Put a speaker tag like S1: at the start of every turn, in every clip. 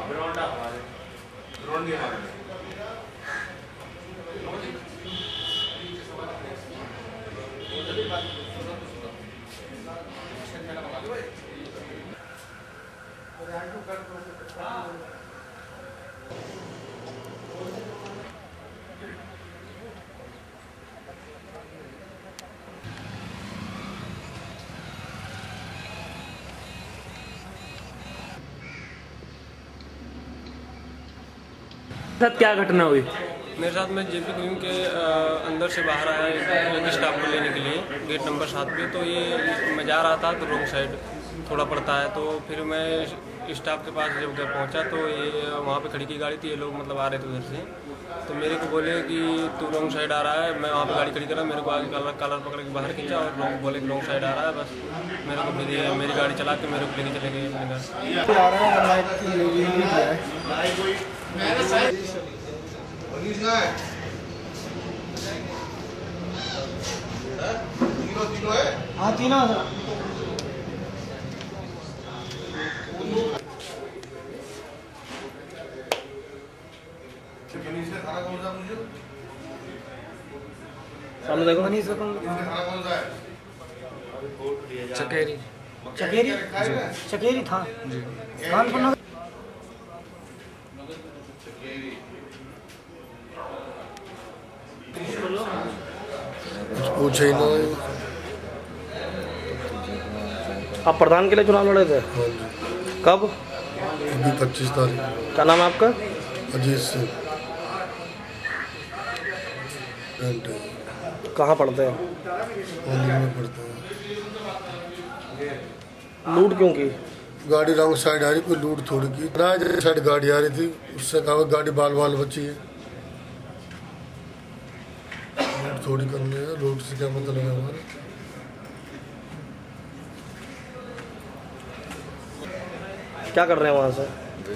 S1: साथ क्या घटना हुई?
S2: मेरे साथ में जेपी क्रीम के अंदर से बाहर आया एक स्टाफ को लेने के लिए गेट नंबर 7 पे। तो ये मैं जा रहा था तो रोंग साइड थोड़ा पड़ता है, तो फिर मैं स्टाफ के पास जब पहुंचा तो ये वहाँ पे खड़ी की गाड़ी थी, ये लोग मतलब आ रहे थे उधर से। तो मेरे को बोले कि तू रॉन्ग साइड आ रहा है। मैं वहाँ पे गाड़ी खड़ी करा, मेरे को आगे कलर पकड़ के बाहर खींचा और बोले कि रॉन्ग साइड आ रहा है। बस मेरे को मेरी गाड़ी चला के मेरे को लेके चले गए अपने घर।
S3: हाँ तीनों
S1: सामने देखो।
S3: मनीष
S1: चकेरी
S3: चकेरी चकेरी था कानपुर नगर।
S4: पूछे ही ना।
S1: आप प्रधान के लिए चुनाव लड़े थे?
S4: हाँ जी।
S1: कब?
S4: अभी 25 तारीख।
S1: क्या नाम है आपका?
S4: अजीत सिंह।
S1: कहाँ पढ़ते हैं?
S4: में पढ़ते हैं।
S1: लूट क्यों की?
S4: गाड़ी रॉन्ग साइड आ रही, कोई लूट थोड़ी की। राइट साइड गाड़ी आ रही थी, उससे कहा गाड़ी बाल बाल बची है। लूट थोड़ी करने है, लूट से क्या मतलब है हमारा।
S1: क्या कर रहे हैं वहाँ से?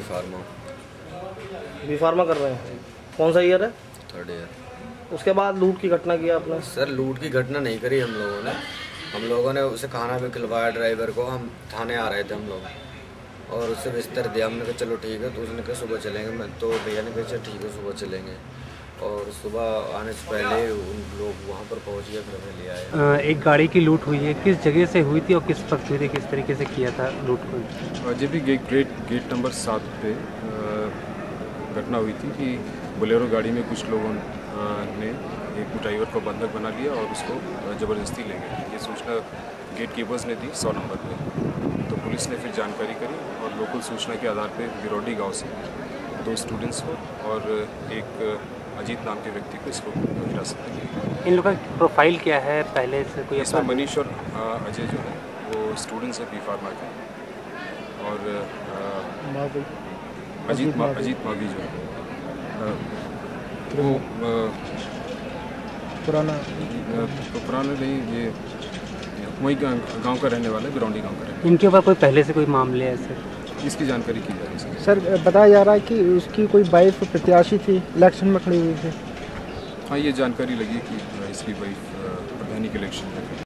S1: बी फार्मा कर रहे हैं। कौन सा ईयर है?
S5: 3rd year.
S1: उसके बाद लूट की घटना की आपने?
S5: सर लूट की घटना नहीं करी हम लोगों ने उसे खाना भी खिलवाया ड्राइवर को। हम थाने आ रहे थे हम लोग और उससे बिस्तर दिया। हमने कहा चलो ठीक है, तो उसने कहा सुबह चलेंगे। मैं तो भैया ने कहा चलो ठीक है सुबह चलेंगे, और सुबह आने से पहले उन लोग वहाँ पर पहुँच गए, फिर हमें ले आए।
S6: एक गाड़ी की लूट हुई है, किस जगह से हुई थी और किस वक्त हुई थी, किस तरीके से किया था लूट को?
S7: जब भी गेट नंबर 7 पे घटना हुई थी कि बोलेरो गाड़ी में कुछ लोगों ने एक ड्राइवर को बंधक बना लिया और उसको ज़बरदस्ती ले गए। ये सूचना गेट कीपर्स ने दी 100 नंबर पे। तो पुलिस ने फिर जानकारी करी और लोकल सूचना के आधार पे बिरोडी गांव से 2 स्टूडेंट्स को और एक अजीत नाम के व्यक्ति को इसको हिरासत में लिया।
S6: इन लोगों का प्रोफाइल क्या है पहले से? कोई
S7: इसमें मनीष और अजय जो है वो स्टूडेंट्स है बी फार्मा के, और अजीत मावी जो है वो पुराना नहीं, ये वही गांव का रहने वाला है, बिरौंडी गांव का रहने।
S6: इनके ऊपर कोई पहले से कोई मामले है सर?
S7: इसकी जानकारी की जा रही है
S3: सर। बताया जा रहा है कि उसकी कोई वाइफ प्रत्याशी थी, इलेक्शन में खड़ी हुई थी।
S7: हाँ, ये जानकारी लगी कि इसकी वाइफ प्रधानी के इलेक्शन में